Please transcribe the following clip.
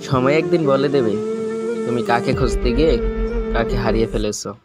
সময় একদিন বলে দেবে তুমি কাকে খুঁজতে গিয়ে কাকে হারিয়ে ফেলেছো।